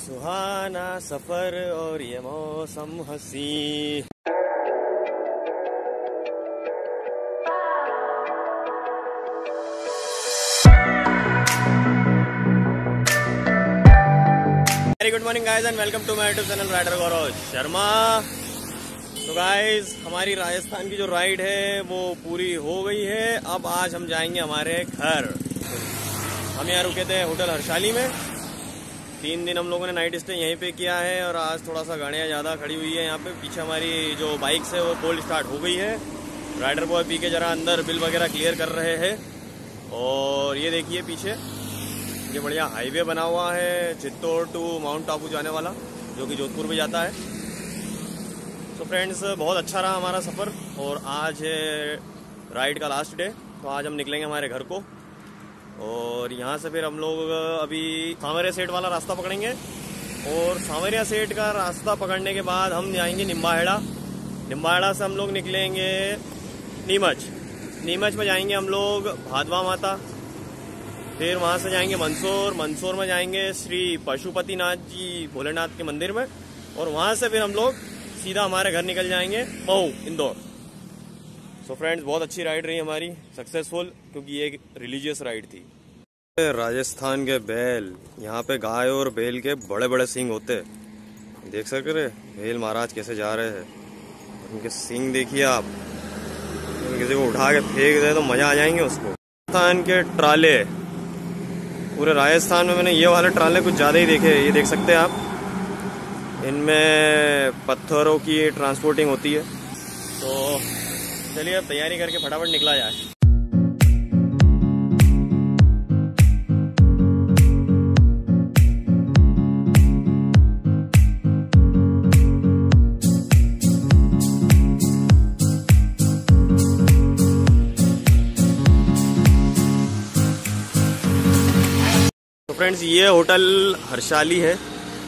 सुहाना सफर और ये मौसम हसी। Good morning guys and welcome to my YouTube channel rider Gaurav Sharma. तो गाइज हमारी राजस्थान की जो राइड है वो पूरी हो गई है। अब आज हम जाएंगे हमारे घर। हम यहाँ रुके थे होटल हर्षाली में। 3 दिन हम लोगों ने नाइट स्टे यहीं पे किया है और आज थोड़ा सा गाड़ियाँ ज़्यादा खड़ी हुई है यहाँ पे। पीछे हमारी जो बाइक्स है वो कोल्ड स्टार्ट हो गई है। राइडर बॉय पी के जरा अंदर बिल वगैरह क्लियर कर रहे हैं। और ये देखिए पीछे ये बढ़िया हाईवे बना हुआ है चित्तौड़ टू माउंट आबू जाने वाला, जो कि जोधपुर भी जाता है। तो फ्रेंड्स बहुत अच्छा रहा हमारा सफ़र और आज है राइड का लास्ट डे। तो आज हम निकलेंगे हमारे घर को और यहाँ से फिर हम लोग अभी सांवरिया सेठ वाला रास्ता पकड़ेंगे और सांवरिया सेठ का रास्ता पकड़ने के बाद हम जाएंगे निम्बाहेड़ा। निम्बाहेड़ा से हम लोग निकलेंगे नीमच। नीमच में जाएंगे हम लोग भादवा माता। फिर वहाँ से जाएंगे मंदसौर। मंदसौर में जाएंगे श्री पशुपतिनाथ जी भोलेनाथ के मंदिर में और वहाँ से फिर हम लोग सीधा हमारे घर निकल जाएंगे महू इंदौर। सो फ्रेंड्स बहुत अच्छी राइड रही हमारी, सक्सेसफुल, क्योंकि ये एक रिलीजियस राइड थी। राजस्थान के बैल, यहाँ पे गाय और बैल के बड़े बड़े सींग होते हैं। देख सक रहे बैल महाराज कैसे जा रहे हैं। उनके सींग देखिए आप। किसी को उठा के फेंक दे तो मजा आ जाएंगे उसको। राजस्थान के ट्राले, पूरे राजस्थान में मैंने ये वाले ट्राले कुछ ज़्यादा ही देखे। ये देख सकते हैं आप, इनमें पत्थरों की ट्रांसपोर्टिंग होती है। तो चलिए अब तैयारी करके फटाफट निकला जाए। फ्रेंड्स ये होटल हर्षाली है।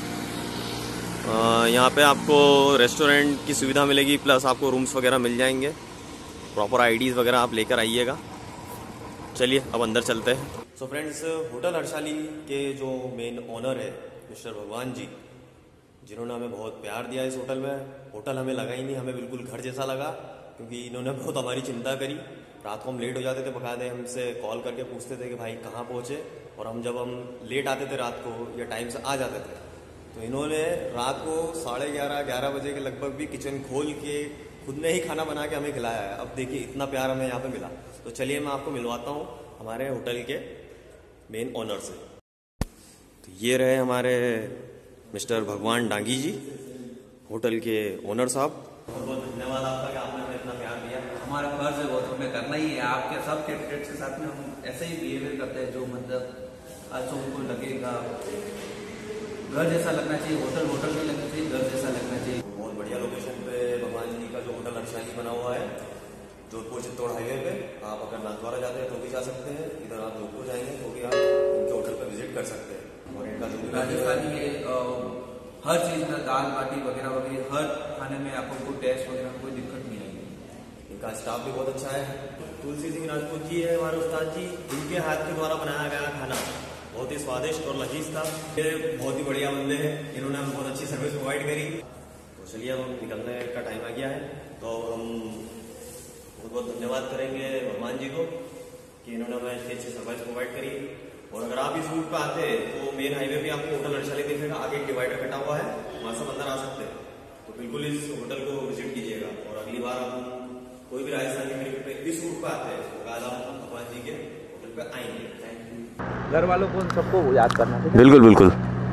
यहाँ पे आपको रेस्टोरेंट की सुविधा मिलेगी, प्लस आपको रूम्स वगैरह मिल जाएंगे। प्रॉपर आईडीज़ वगैरह आप लेकर आइएगा। चलिए अब अंदर चलते हैं। सो फ्रेंड्स होटल हर्षाली के जो मेन ओनर है मिस्टर भगवान जी, जिन्होंने हमें बहुत प्यार दिया इस होटल में। होटल हमें लगा ही नहीं, हमें बिल्कुल घर जैसा लगा, क्योंकि इन्होंने बहुत हमारी चिंता करी। रात को हम लेट हो जाते थे, बकायदे हमसे कॉल करके पूछते थे कि भाई कहाँ पहुँचे। और हम जब हम लेट आते थे रात को या टाइम से आ जाते थे, तो इन्होंने रात को 11:30-11 बजे के लगभग भी किचन खोल के खुद ने ही खाना बना के हमें खिलाया है। अब देखिए इतना प्यार हमें यहाँ पे मिला। तो चलिए मैं आपको मिलवाता हूँ हमारे होटल के मेन ओनर से। तो ये रहे हमारे मिस्टर भगवान डांगी जी, होटल के ओनर साहब। बहुत बहुत धन्यवाद आपका कि आपने हमें इतना प्यार दिया। हमारा फर्ज है वो तो हमें करना ही है। आपके सब कैंडिडेट्स के साथ में हम ऐसे ही बिहेवियर करते हैं, जो मतलब आज तो उनको लगेगा घर जैसा लगना चाहिए। होटल होटल नहीं लगना चाहिए, घर जैसा लगना चाहिए। बहुत बढ़िया लोकेशन पे भगवान जी का जो होटल हर्षाली बना हुआ है, जोधपुर चित्तौड़ हाईवे पे। आप अगर नाथद्वारा जाते हैं तो भी जा सकते हैं, इधर आप जोधपुर जाएंगे तो भी आप इनके होटल पे विजिट कर सकते हैं। और इनका जो राजस्थानी के हर चीज़ में दाल बाटी वगैरह वगैरह हर खाने में आपको टेस्ट वगैरह में कोई दिक्कत नहीं आएगी। इनका स्टाफ भी बहुत अच्छा है। तुलसी सिंह राजपूत जी है हमारे उस्ताद जी, इनके हाथ के द्वारा बनाया गया खाना बहुत ही स्वादिष्ट और लजीज था। ये बहुत ही बढ़िया बंदे हैं, इन्होंने हमें बहुत अच्छी सर्विस प्रोवाइड करी। तो चलिए अब हम निकलने का टाइम आ गया है। तो हम बहुत बहुत धन्यवाद करेंगे भगवान जी को कि इन्होंने हमें अच्छी अच्छी सर्विस प्रोवाइड करी। और अगर आप इस रूट पर आते हैं तो मेन हाईवे पे आपको होटल हर्षाली दिखेगा, आगे डिवाइडर कटा हुआ है, वहाँ से अंदर आ सकते हैं। तो बिल्कुल इस होटल को विजिट कीजिएगा। और अगली बार हम कोई भी राजस्थान की ट्रिप पे इस रूट पर आते हैं तो आज हम भगवान जी के होटल पे आएंगे। घर वालों को सबको याद करना है। बिल्कुल बिल्कुल।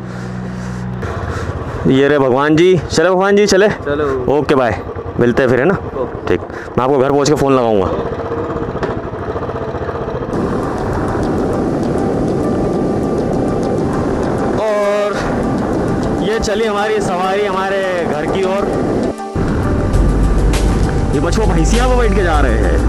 ये रहे भगवान जी। चले भगवान जी, चले। चलो ओके बाय, मिलते हैं फिर, है ना। ठीक, मैं आपको घर पहुंच के फ़ोन लगाऊंगा। और ये चली हमारी सवारी हमारे घर की ओर। ये बच्चों भैंसिया पे बैठ के जा रहे हैं।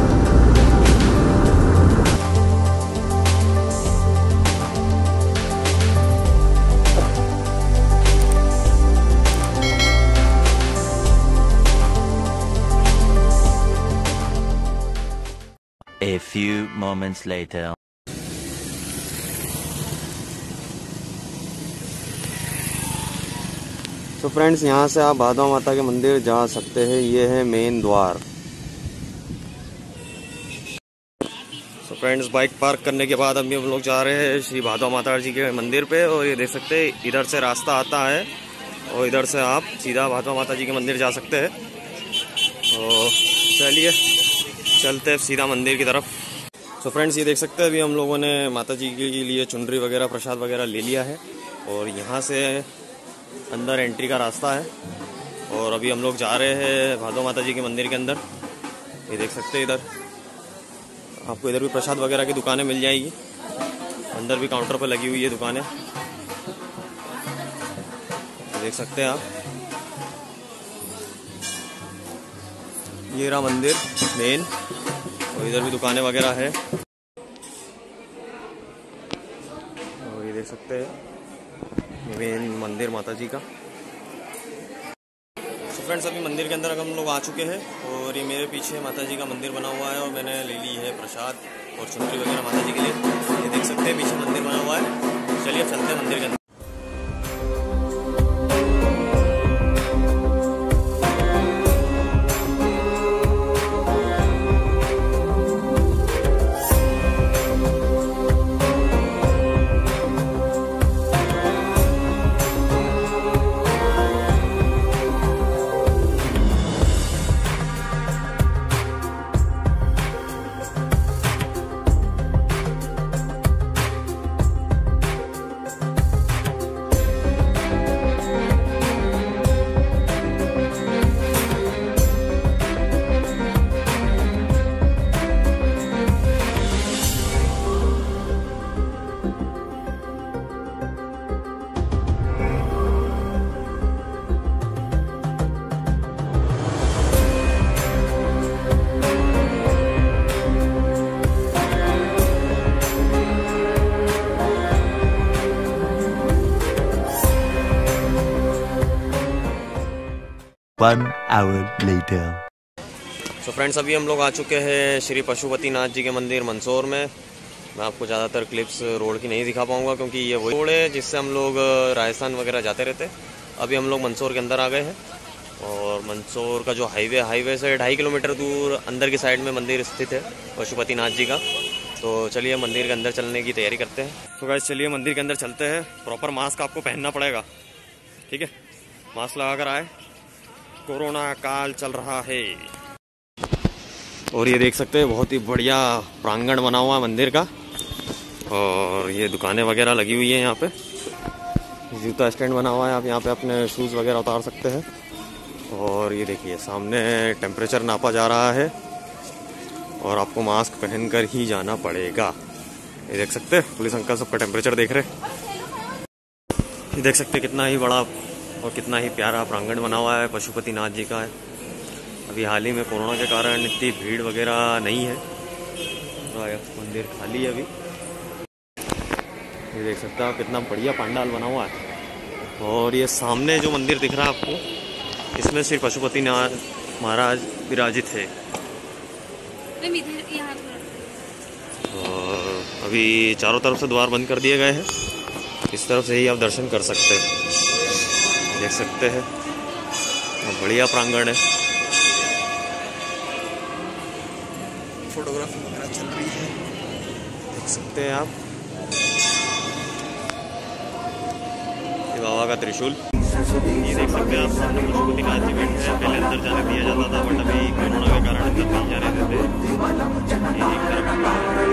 A few moments later. तो फ्रेंड्स यहाँ से आप भादवा माता के मंदिर जा सकते हैं। ये है मेन द्वार। तो फ्रेंड्स बाइक पार्क करने के बाद अभी हम लोग जा रहे हैं श्री भादवा माता जी के मंदिर पे। और ये देख सकते हैं इधर से रास्ता आता है और इधर से आप सीधा भादवा माता जी के मंदिर जा सकते हैं। तो चलिए चलते हैं सीधा मंदिर की तरफ। तो फ्रेंड्स ये देख सकते हैं अभी हम लोगों ने माता जी के लिए चुनरी वगैरह प्रसाद वगैरह ले लिया है और यहाँ से अंदर एंट्री का रास्ता है। और अभी हम लोग जा रहे हैं भादवा माता जी के मंदिर के अंदर। ये देख सकते हैं इधर आपको इधर भी प्रसाद वगैरह की दुकानें मिल जाएगी। अंदर भी काउंटर पर लगी हुई है दुकानें, देख सकते हैं आप। ये रहा मंदिर मेन और इधर भी दुकानें वगैरह है। और ये देख सकते हैं मेन मंदिर माता जी का। तो फ्रेंड्स अभी मंदिर के अंदर हम लोग आ चुके हैं और ये मेरे पीछे माता जी का मंदिर बना हुआ है और मैंने ले ली है प्रसाद और चुनरी वगैरह माता जी के लिए। ये देख सकते हैं पीछे मंदिर बना हुआ है। चलिए चलते हैं मंदिर के अंदर। One hour later. तो फ्रेंड्स अभी हम लोग आ चुके हैं श्री पशुपतिनाथ जी के मंदिर मंदसौर में। मैं आपको ज़्यादातर क्लिप्स रोड की नहीं दिखा पाऊंगा क्योंकि ये वही रोड है जिससे हम लोग राजस्थान वगैरह जाते रहते। अभी हम लोग मंदसौर के अंदर आ गए हैं और मंदसौर का जो हाईवे से 2.5 किलोमीटर दूर अंदर की साइड में मंदिर स्थित है पशुपतिनाथ जी का। तो चलिए मंदिर के अंदर चलने की तैयारी करते हैं। तो गाइस चलिए मंदिर के अंदर चलते हैं। प्रॉपर मास्क आपको पहनना पड़ेगा, ठीक है? मास्क लगा कर आए, कोरोना काल चल रहा है। और ये देख सकते हैं बहुत ही बढ़िया प्रांगण बना हुआ है मंदिर का और ये दुकानें वगैरह लगी हुई है। यहाँ पे जूता स्टैंड बना हुआ है, आप यहाँ पे अपने शूज़ वगैरह उतार सकते हैं। और ये देखिए सामने टेम्परेचर नापा जा रहा है और आपको मास्क पहनकर ही जाना पड़ेगा। ये देख सकते हैं पुलिस अंकल सबका टेम्परेचर देख रहे। ये देख सकते हैं कितना ही बड़ा और कितना ही प्यारा प्रांगण बना हुआ है पशुपतिनाथ जी का है। अभी हाल ही में कोरोना के कारण इतनी भीड़ वगैरह नहीं है, तो मंदिर खाली है अभी। ये देख सकते हैं आप कितना बढ़िया पंडाल बना हुआ है। और ये सामने जो मंदिर दिख रहा है आपको, इसमें श्री पशुपतिनाथ महाराज विराजित है। और अभी चारों तरफ से द्वार बंद कर दिए गए हैं, इस तरफ से ही आप दर्शन कर सकते हैं। देख सकते हैं बढ़िया प्रांगण है। फोटोग्राफी वगैरह चल रही है, देख सकते हैं आप। ये बाबा का त्रिशूल, ये देख सकते हैं आप सामने पशुपतिनाथ जी बैठे हैं। पहले अंदर जाने दिया जाता था बट अभी कोरोना के कारण अंदर नहीं जाने देते। एक तरफ